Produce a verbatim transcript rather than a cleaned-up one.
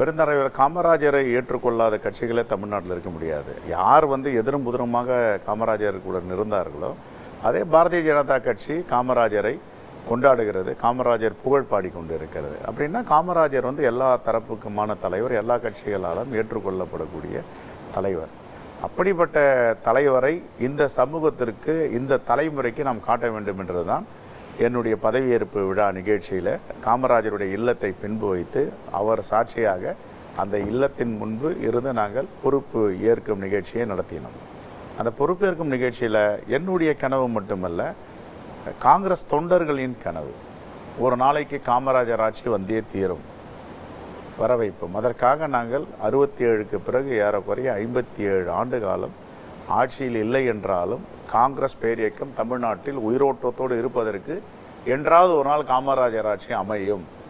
பெருந்தலைவர் காமராஜரை ஏற்றுக்கொள்ளாத கட்சிகளே தமிழ்நாட்டில் இருக்க முடியாது. யார் வந்து எதிரும் புதிருமாக காமராஜருக்குடன் இருந்தார்களோ அதே பாரதிய ஜனதா கட்சி காமராஜரை கொண்டாடுகிறது, காமராஜர் புகழ் பாடிக்கொண்டு இருக்கிறது. அப்படின்னா காமராஜர் வந்து எல்லா தரப்புக்குமான தலைவர், எல்லா கட்சிகளாலும் ஏற்றுக்கொள்ளப்படக்கூடிய தலைவர். அப்படிப்பட்ட தலைவரை இந்த சமூகத்திற்கு, இந்த தலைமுறைக்கு நாம் காட்ட வேண்டும் என்றது தான் என்னுடைய பதவியேற்பு விழா நிகழ்ச்சியில் காமராஜருடைய இல்லத்தை பின்பு வைத்து அவர் சாட்சியாக அந்த இல்லத்தின் முன்பு இருந்து நாங்கள் பொறுப்பு ஏற்கும் நிகழ்ச்சியை நடத்தினோம். அந்த பொறுப்பேற்கும் நிகழ்ச்சியில் என்னுடைய கனவு மட்டுமல்ல, காங்கிரஸ் தொண்டர்களின் கனவு, ஒரு நாளைக்கு காமராஜர் ஆட்சி வந்தே தீரும், வர வைப்போம். அதற்காக நாங்கள் அறுபத்தி ஏழுக்கு பிறகு ஏறக்குறைய ஐம்பத்தி ஏழு ஆண்டு காலம் ஆட்சியில் இல்லை என்றாலும் காங்கிரஸ் பேரியக்கம் தமிழ்நாட்டில் உயிரோட்டத்தோடு இருப்பதற்கு என்றாவது ஒரு நாள் காமராஜர் ஆட்சி அமையும்